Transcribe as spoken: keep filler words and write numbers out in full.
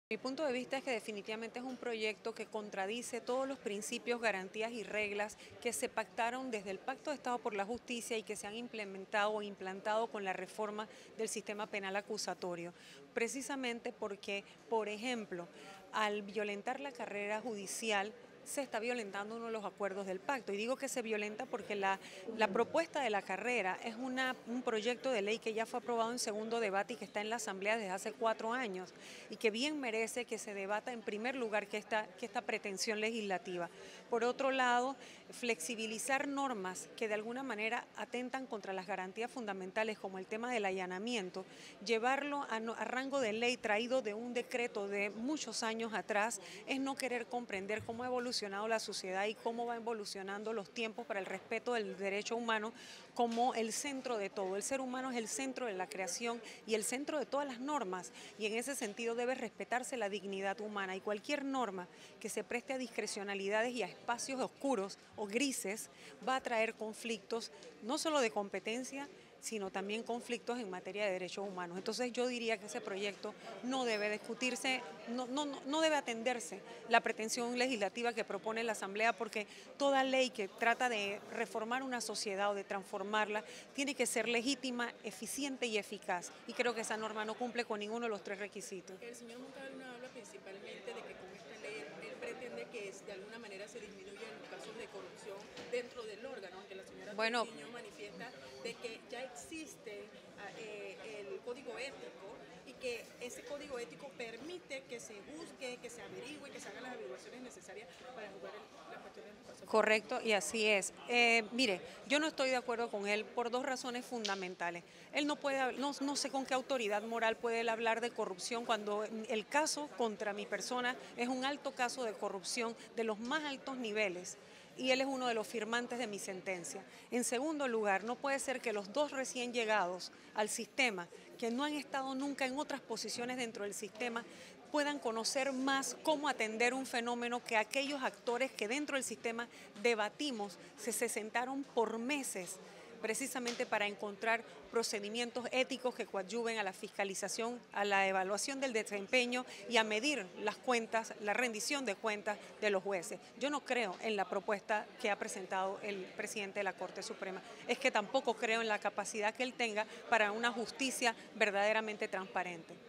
Mi punto de vista es que definitivamente es un proyecto que contradice todos los principios, garantías y reglas que se pactaron desde el Pacto de Estado por la Justicia y que se han implementado o implantado con la reforma del sistema penal acusatorio. Precisamente porque, por ejemplo, al violentar la carrera judicial, se está violentando uno de los acuerdos del pacto. Y digo que se violenta porque la, la propuesta de la carrera es una, un proyecto de ley que ya fue aprobado en segundo debate y que está en la Asamblea desde hace cuatro años y que bien merece que se debata en primer lugar que esta, que esta pretensión legislativa. Por otro lado, flexibilizar normas que de alguna manera atentan contra las garantías fundamentales como el tema del allanamiento, llevarlo a, a rango de ley traído de un decreto de muchos años atrás, es no querer comprender cómo ha evolucionado la sociedad y cómo va evolucionando los tiempos para el respeto del derecho humano como el centro de todo. El ser humano es el centro de la creación y el centro de todas las normas, y en ese sentido debe respetarse la dignidad humana, y cualquier norma que se preste a discrecionalidades y a espacios oscuros o grises va a traer conflictos no solo de competencia, sino también conflictos en materia de derechos humanos. Entonces yo diría que ese proyecto no debe discutirse, no, no, no debe atenderse la pretensión legislativa que propone la Asamblea, porque toda ley que trata de reformar una sociedad o de transformarla tiene que ser legítima, eficiente y eficaz. Y creo que esa norma no cumple con ninguno de los tres requisitos. El señor Montalvo habla principalmente de que con esta ley él, él pretende que de alguna manera se disminuyan los casos de corrupción dentro del órgano, aunque la señora Bueno, Triviño manifiesta de que ya existe eh, el código ético y que ese código ético permite que se busque, que se averigüe, que se hagan las averiguaciones necesarias para jugar el, las cuestiones del caso. correcto, y así es. Eh, mire, yo no estoy de acuerdo con él por dos razones fundamentales. Él no puede, no, no sé con qué autoridad moral puede él hablar de corrupción cuando el caso contra mi persona es un alto caso de corrupción de los más altos niveles, y él es uno de los firmantes de mi sentencia. En segundo lugar, no puede ser que los dos recién llegados al sistema, que no han estado nunca en otras posiciones dentro del sistema, puedan conocer más cómo atender un fenómeno que aquellos actores que dentro del sistema debatimos, se, se sentaron por meses precisamente para encontrar procedimientos éticos que coadyuven a la fiscalización, a la evaluación del desempeño y a medir las cuentas, la rendición de cuentas de los jueces. Yo no creo en la propuesta que ha presentado el presidente de la Corte Suprema. Es que tampoco creo en la capacidad que él tenga para una justicia verdaderamente transparente.